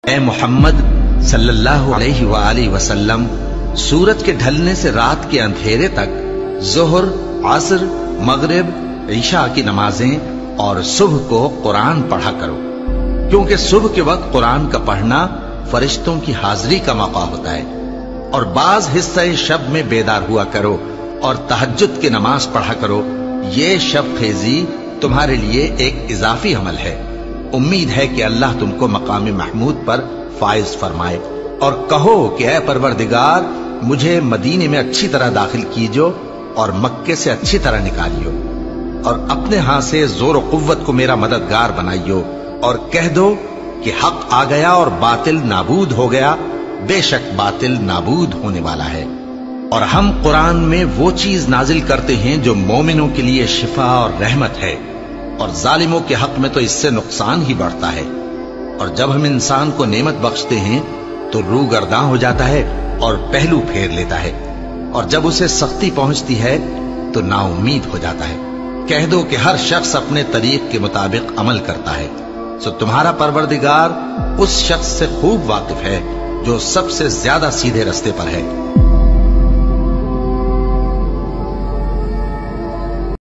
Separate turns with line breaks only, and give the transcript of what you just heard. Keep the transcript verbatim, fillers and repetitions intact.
اے محمد صلی اللہ علیہ وآلہ وسلم، سورج کے ڈھلنے سے رات کے اندھیرے تک ظہر، عصر، مغرب، عشاء کی نمازیں اور صبح کو قرآن پڑھا کرو، کیونکہ صبح کے وقت قرآن کا پڑھنا فرشتوں کی حاضری کا موقع ہوتا ہے، اور بعض حصہ شب میں بیدار ہوا کرو اور تہجد کی نماز پڑھا کرو۔ یہ شب خیزی تمہارے لیے ایک اضافی عمل ہے۔ امید ہے کہ اللہ تم کو مقام محمود پر فائز فرمائے۔ اور کہو کہ اے پروردگار، مجھے مدینے میں اچھی طرح داخل کیجو اور مکے سے اچھی طرح نکالیو، اور اپنے ہاں سے زور و قوت کو میرا مددگار بنائیو، اور کہہ دو کہ حق آ گیا اور باطل نابود ہو گیا، بے شک باطل نابود ہونے والا ہے۔ اور ہم قرآن میں وہ چیز نازل کرتے ہیں جو مومنوں کے لیے شفا اور رحمت ہے، اور ظالموں کے حق میں تو اس سے نقصان ہی بڑھتا ہے۔ اور جب ہم انسان کو نعمت بخشتے ہیں تو روح گرداں ہو جاتا ہے اور پہلو پھیر لیتا ہے، اور جب اسے سختی پہنچتی ہے تو نا امید ہو جاتا ہے۔ کہہ دو کہ ہر شخص اپنے طریق کے مطابق عمل کرتا ہے، سو تمہارا پروردگار اس شخص سے خوب واقف ہے جو سب سے زیادہ سیدھے رستے پر ہے۔